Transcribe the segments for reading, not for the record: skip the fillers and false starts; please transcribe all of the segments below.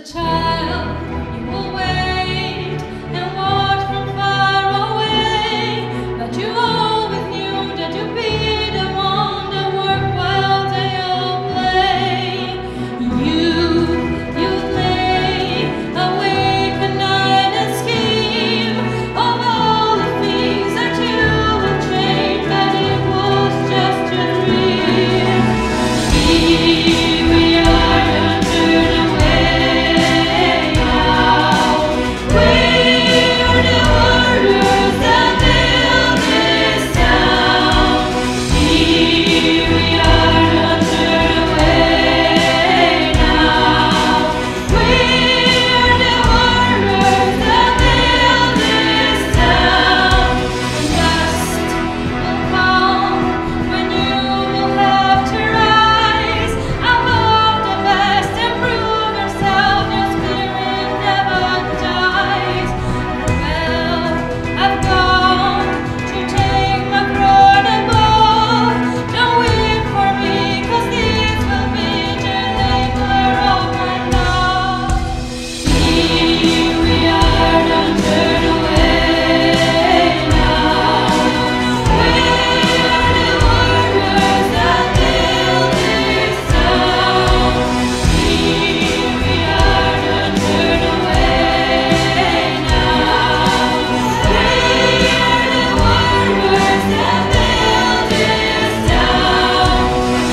a child, you will wait and watch from far away, but you always knew that you'd be the one that worked while they all play. You lay awake at night and scheme of all the things that you would change, but it was just a dream. Here we are, don't turn away now. We are the warriors that build this town. Here we are, don't turn away now. We are the warriors that build this town. Dust will come when you will have to rise above the best and prove yourself. Your spirit never dies. Well, I've gone to take my throne above. Don't weep for me, 'cause this will be the labor of my love. Here we are, don't turn away now. We are the warriors that build this town. Here we are, don't turn away now. We are the warriors that build this town.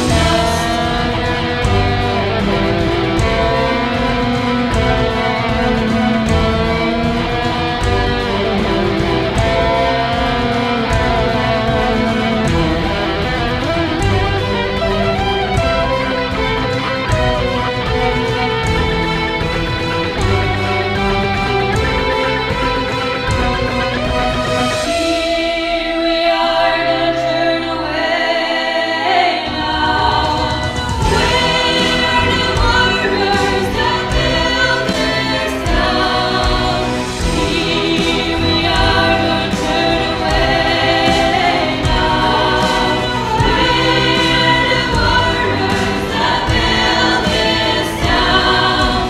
Here we are, don't turn away now. We are the warriors that build this town. Here we are, don't turn away now. We are the warriors that build this town.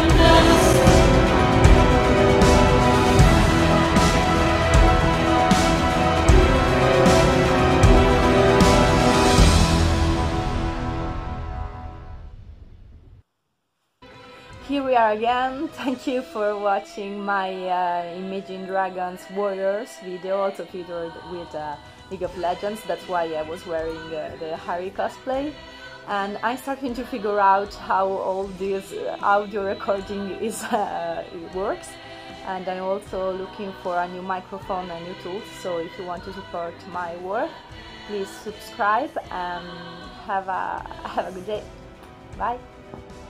Here we are again. Thank you for watching my Imagine Dragons Warriors video, also featured with League of Legends. That's why I was wearing the Harry cosplay. And I'm starting to figure out how all this audio recording is works. And I'm also looking for a new microphone and new tools. So if you want to support my work, please subscribe and have a good day. Bye.